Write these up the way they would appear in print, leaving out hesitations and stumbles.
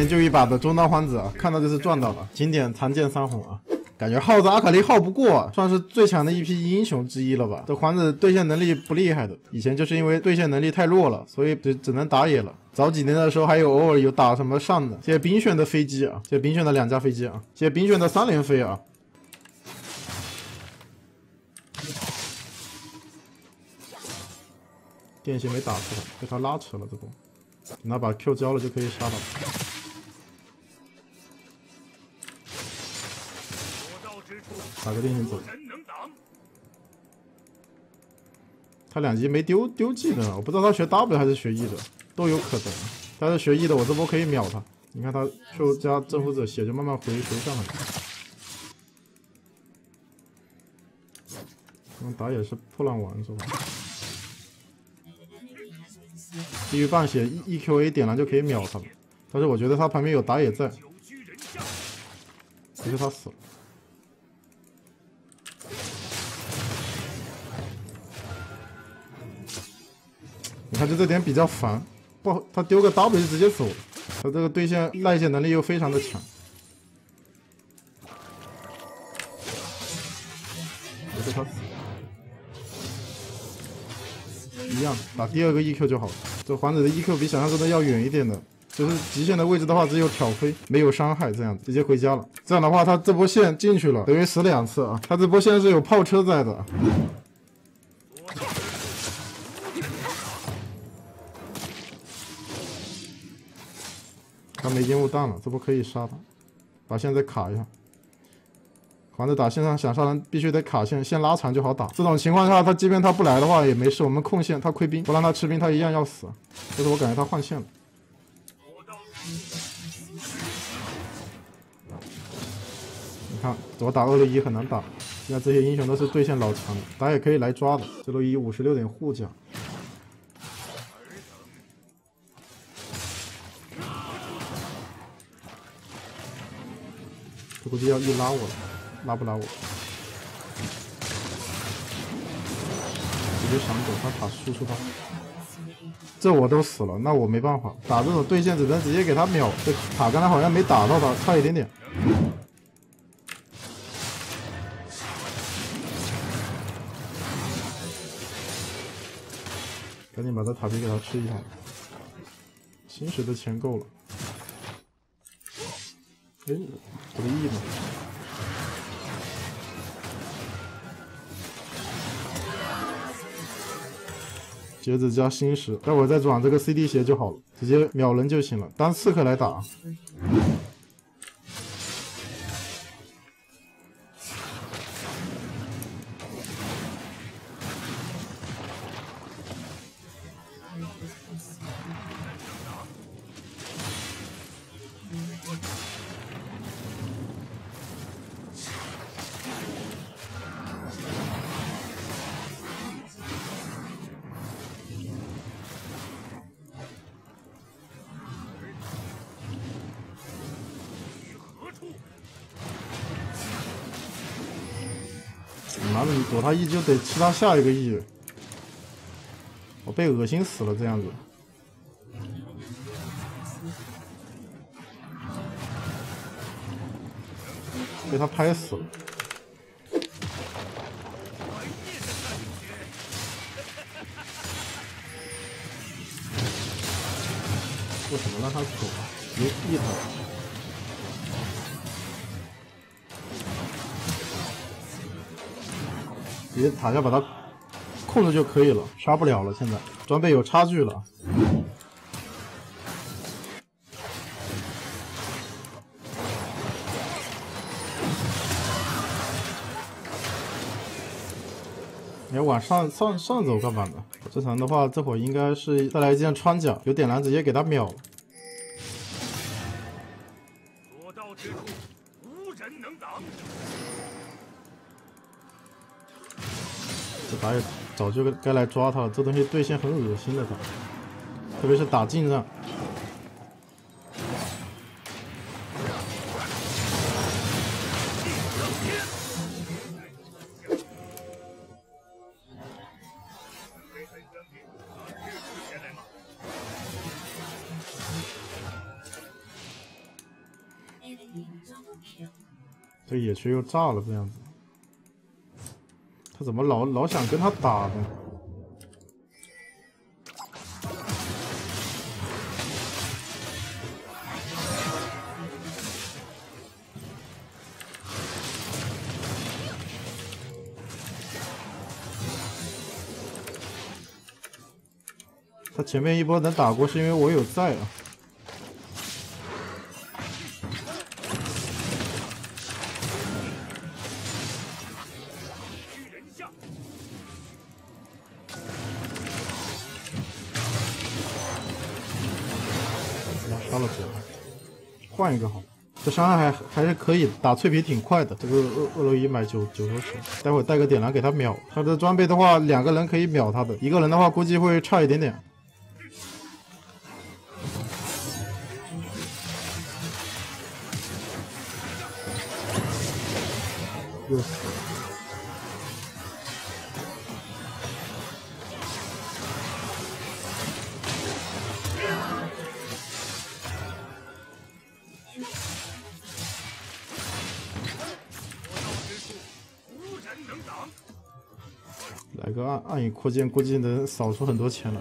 年就一把的中单皇子啊，看到就是赚到了，经典残剑3红啊。感觉耗子阿卡丽耗不过，算是最强的一批英雄之一了吧。这皇子对线能力不厉害的，以前就是因为对线能力太弱了，所以只能打野了。早几年的时候还有偶尔有打什么上的，谢谢冰炫的飞机啊，谢谢冰炫的2架飞机啊，谢谢冰炫的3连飞啊。电线没打出来，被他拉扯了这波，等他把 Q 交了就可以杀他。打个电线走。他2级没丢技能，我不知道他学 W 还是学 E 的，都有可能。他是学 E 的，我这波可以秒他。你看他 Q 加征服者血就慢慢回上来。打野是破烂丸是吧？地狱半血 EQA 点燃就可以秒他了，但是我觉得他旁边有打野在，其实他死了。你看就这点比较烦，不，他丢个 W 就直接走了，他这个对线赖线能力又非常的强。我被他死了。一样，打第2个 EQ 就好了。这皇子的 EQ 比想象中的要远一点的，就是极限的位置的话只有挑飞，没有伤害，这样直接回家了。这样的话，他这波线进去了，等于死2次啊！他这波线是有炮车在的。他没烟雾弹了，这波可以杀他，把线再卡一下。皇子打线上想杀人，必须得卡线，线拉长就好打。这种情况下，即便他不来的话也没事，我们控线，他亏兵，不让他吃兵，他一样要死。但是我感觉他换线了。你看，我打261很难打，现在这些英雄都是对线老强的，打野可以来抓的。这路一56点护甲。这估计要一拉我了。拉不拉我？直接闪走，他塔输出他，这我都死了，那我没办法，打这种对线只能直接给他秒。这塔刚才好像没打到他，差一点点。赶紧把这塔皮给他吃一下，新时的钱够了。哎，我的 E 呢？鞋子加新石，待会再转这个 CD 鞋就好了，直接秒人就行了，当刺客来打。妈的，你躲他 E 就得吃他下一个 E， 我被恶心死了这样子。被他拍死了。为什么让他走？别逼他。直接塔下把他控制就可以了，杀不了了。现在装备有差距了。你要往上走干嘛呢？正常的话，这会儿应该是再来一件穿甲，有点燃直接给他秒了。所到之处，无人能挡。这打野早就该来抓他了，这东西对线很恶心的，特别是打近战。 这野区又炸了，这样子，他怎么老想跟他打呢？他前面一波能打过，是因为我有在啊。杀了谁？换一个好，这伤害还是可以，打脆皮挺快的。这个恶龙一买9头蛇，待会带个点燃给他秒。他的装备的话，2个人可以秒他的，1个人的话估计会差一点点。又死了。来个暗影扩建，估计能扫出很多钱来。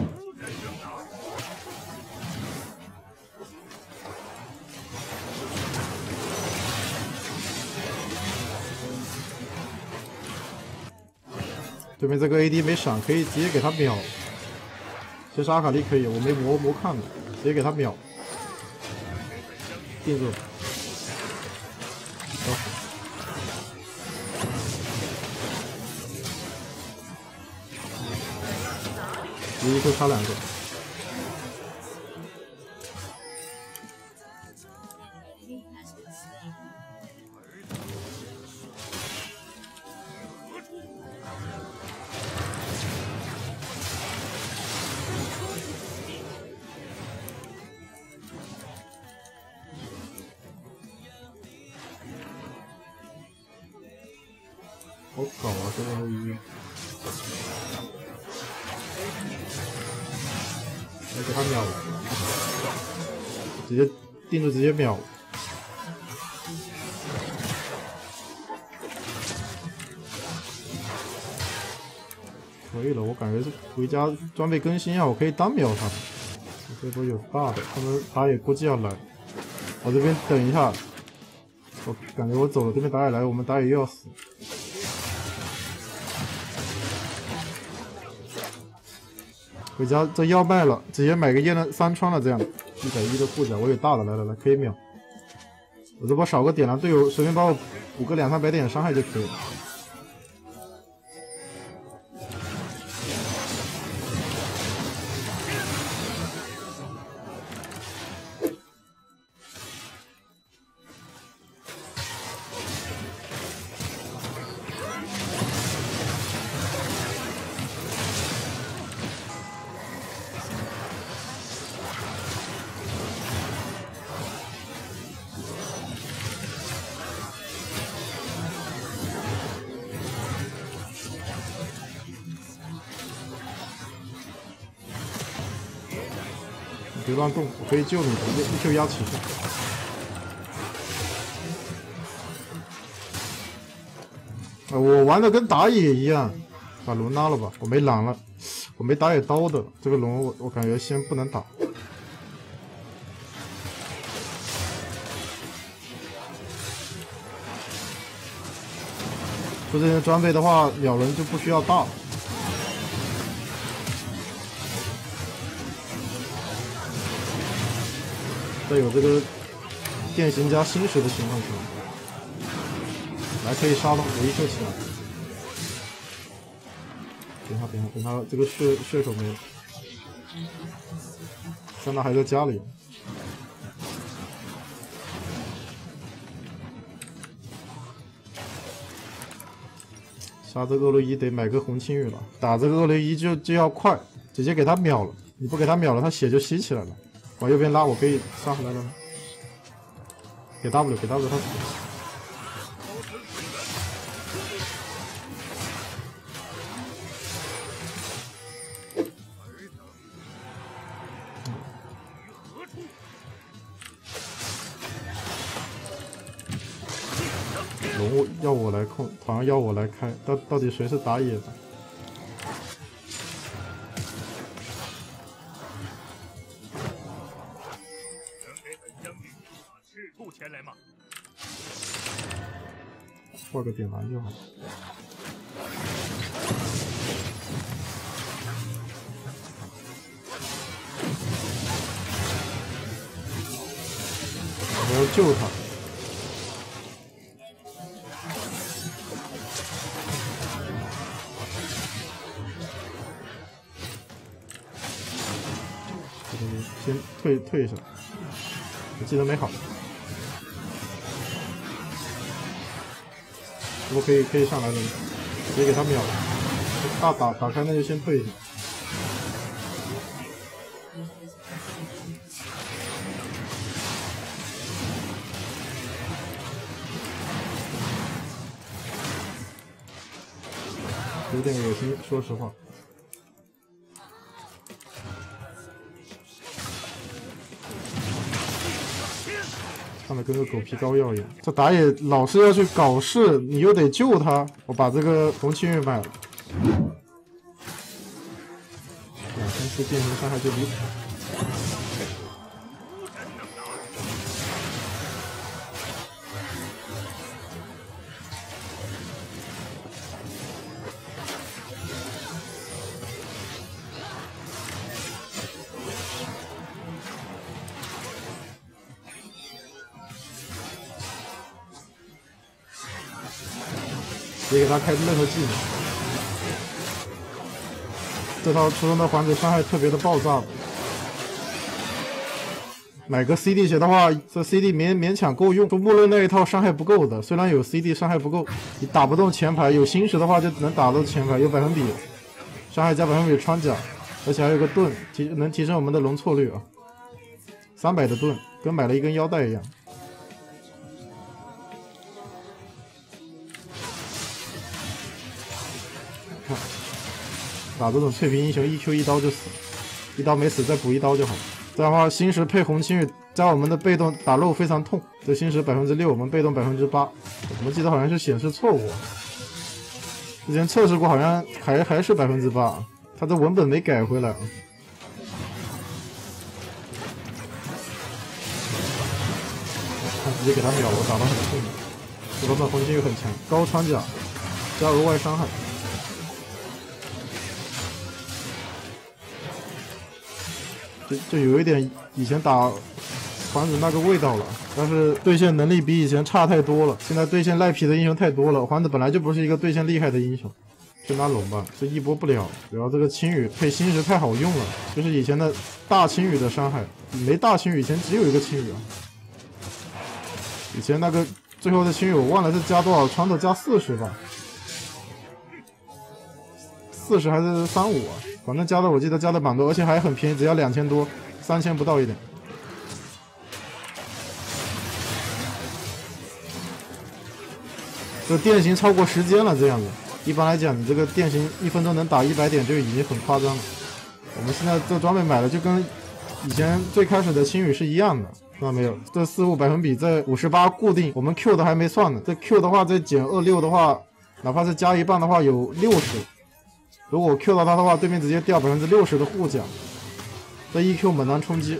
对面这个 AD 没闪，可以直接给他秒。其实阿卡丽可以，我没魔看的，直接给他秒。定住。一就差2个。好搞啊，这个鱼。来给他秒了，直接定住，直接秒了。可以了，我感觉回家装备更新啊，我可以单秒他。这波有大的，他也估计要来。我这边等一下，我感觉我走了，这边打野来，我们打野又要死。回家这要卖了，直接买个验了3穿了，这样110的护甲，我有大的，来，可以秒。我这波少个点燃，队友随便帮我补个200-300点伤害就可以了。别乱动，我可以救你，一 Q 压骑士。我玩的跟打野一样，把龙拉了吧，我没狼了，我没打野刀的，这个龙我感觉先不能打。出这些装备的话，秒人就不需要大。在有这个电刑加星石的情况下，来可以杀了，我一射起来。等他这个血手没有，三大还在家里。杀这个恶龙一得买个红青羽了，打这个恶龙一就要快，直接给他秒了。你不给他秒了，他血就吸起来了。往右边拉，我可以杀回来了。给 W， 他死。 我来控，好像要我来开，到底谁是打野的？画个点燃就好。我要救他。先退一下，我技能没好。我可以上来了，直接给他秒了。打开那就先退一下。有点恶心，说实话。看得跟个狗皮膏药一样。这打野老是要去搞事，你又得救他。我把这个红青玉买了。2,400变形伤害就离谱。别给他开任何技能，这套初中的环子伤害特别的爆炸。买个 CD 血的话，这 CD 勉强够用。木论那一套伤害不够的，虽然有 CD 伤害不够，你打不动前排。有星石的话就能打到前排，有百分比伤害加百分比穿甲，而且还有个盾，能提升我们的容错率啊。300的盾，跟买了一根腰带一样。打这种脆皮英雄1Q 一刀就死，一刀没死再补一刀就好。这样的话，星石配红青玉加我们的被动打肉非常痛。这星石6%，我们被动8%，我怎么记得好像是显示错误？之前测试过，好像还是8%，他这文本没改回来。看直接给他秒了，打得很痛。这版本红青玉很强，高穿甲加额外伤害。就有一点以前打环子那个味道了，但是对线能力比以前差太多了。现在对线赖皮的英雄太多了，环子本来就不是一个对线厉害的英雄。就拿龙吧，这一波不了。主要这个青羽配星石太好用了，就是以前的大青羽的伤害，没大青羽以前只有一个青羽啊。以前那个最后的青羽我忘了是加多少穿透，加40吧，40还是35啊？反正加的我记得加的蛮多，而且还很便宜，只要2000多，3000不到一点。这电刑超过时间了，这样子。一般来讲，你这个电刑1分钟能打100点就已经很夸张了。我们现在这装备买了就跟以前最开始的青羽是一样的，看到没有？这45%在58固定，我们 Q 的还没算呢。这 Q 的话再减26的话，哪怕是加一半的话有60。如果我 Q 到他的话，对面直接掉60%的护甲，这 EQ 猛男冲击，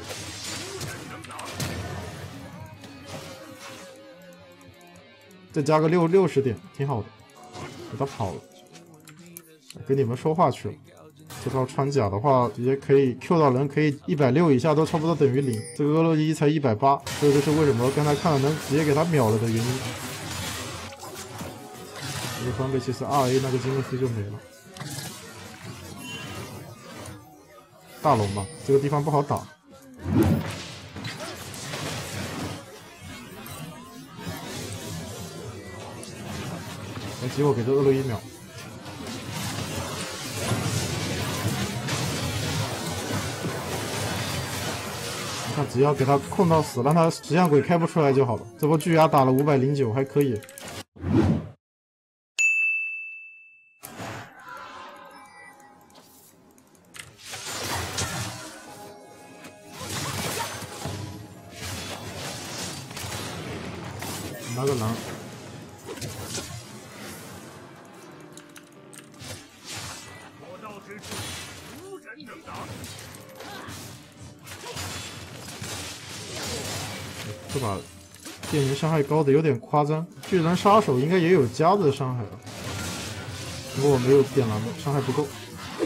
再加个60点，挺好的。给他跑了，跟你们说话去了。这套穿甲的话，直接可以 Q 到人，可以160以下都差不多等于0。这个俄洛伊才180，这就是为什么刚才看了能直接给他秒了的原因。这个装备其实 2A 那个金克斯就没了。大龙吧，这个地方不好打。来结果给这俄洛伊秒。你看，只要给他控到死，让他石像鬼开不出来就好了。这波巨牙打了509，还可以。拿个狼， 这把电源伤害高的有点夸张，巨人杀手应该也有加的伤害吧？不过我没有点燃，伤害不够。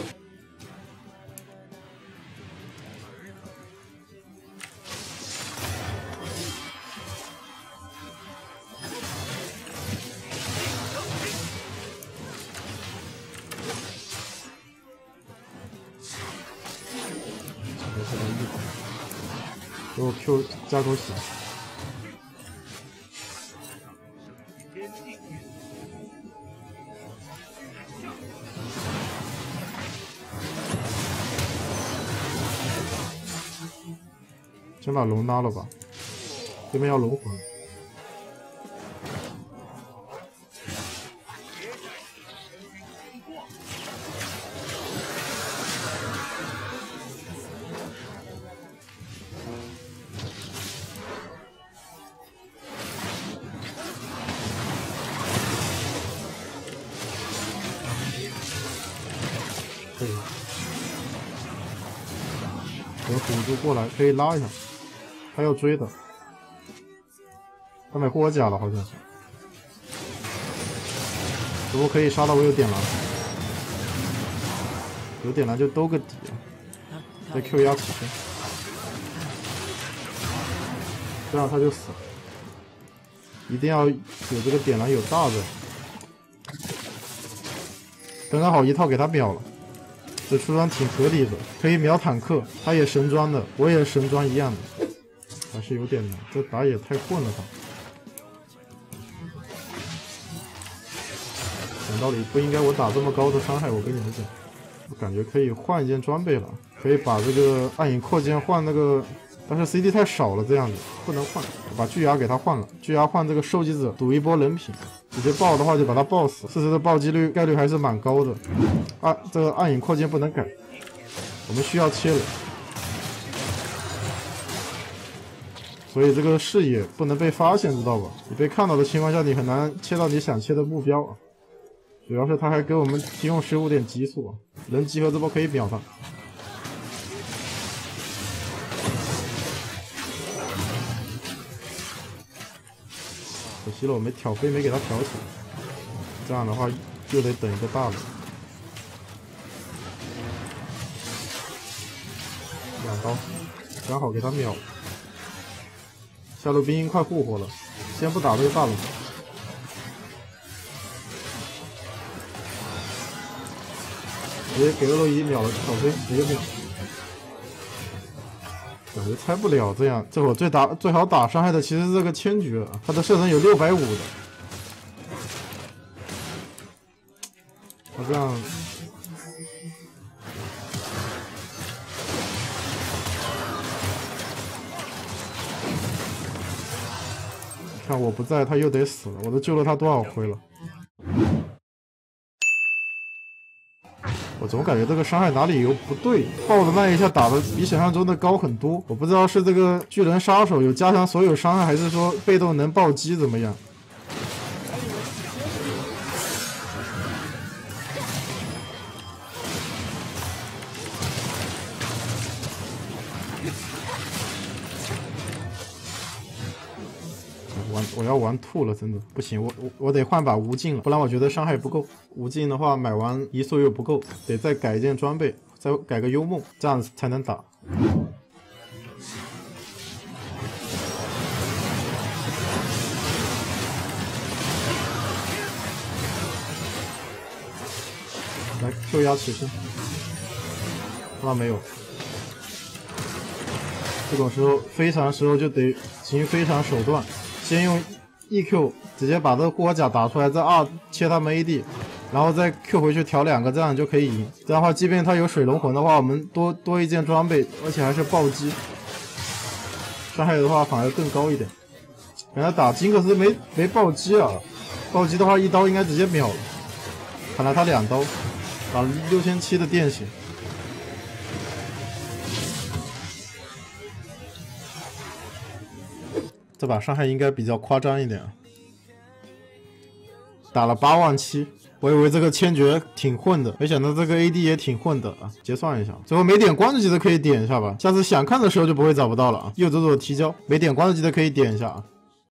给我 Q 加口血。先把龙拉了吧，对面要龙魂。可以，有辅助过来可以拉一下。他要追的，他买霍甲了好像是，不过可以杀到我有点燃，有点燃就兜个底啊，再 Q 压起身，这样他就死了。一定要有这个点燃有大的，刚刚好一套给他秒了，这出装挺合理的，可以秒坦克，他也神装的，我也神装一样的。还是有点难，这打野太混了他。讲道理不应该我打这么高的伤害，我跟你们讲，我感觉可以换一件装备了，可以把这个暗影扩建换那个，但是 CD 太少了，这样子不能换，我把巨牙给他换了，巨牙换这个收集者，赌一波人品，直接爆的话就把他爆死，40的爆击率概率还是蛮高的。这个暗影扩建不能改，我们需要切人。所以这个视野不能被发现，知道吧？你被看到的情况下，你很难切到你想切的目标啊。主要是他还给我们提供15点激素啊，人集合这波可以秒他。可惜了，我没挑飞，没给他挑起来。这样的话又得等一个大的。2刀，刚好给他秒了。下路兵营快复活了，先不打这个大龙，直接给俄洛伊秒了小飞，直接秒。感觉猜不了这样，这会最好打伤害的其实是这个千珏，他的射程有650的，他这样。看我不在，他又得死了。我都救了他多少回了？我总感觉这个伤害哪里有不对，爆的那一下打的比想象中的高很多。我不知道是这个巨人杀手有加强所有伤害，还是说被动能暴击怎么样？我要玩吐了，真的不行，我得换把无尽了，不然我觉得伤害不够。无尽的话买完移速又不够，得再改一件装备，再改个幽梦，这样才能打。来 Q 压起身，看到没有？这种时候非常时候就得行非常手段。先用 EQ 直接把这个护国甲打出来，再2切他们 AD， 然后再 Q 回去调2个，这样就可以赢。这样的话，即便他有水龙魂的话，我们多一件装备，而且还是暴击，伤害的话反而更高一点。原来打金克斯没暴击啊，暴击的话1刀应该直接秒了，看来他2刀打6700的电血。这把伤害应该比较夸张一点啊，打了87000。 我以为这个千珏挺混的，没想到这个 AD 也挺混的啊！结算一下，最后没点光的记得可以点一下吧，下次想看的时候就不会找不到了啊！右左左提交，没点光的记得可以点一下啊。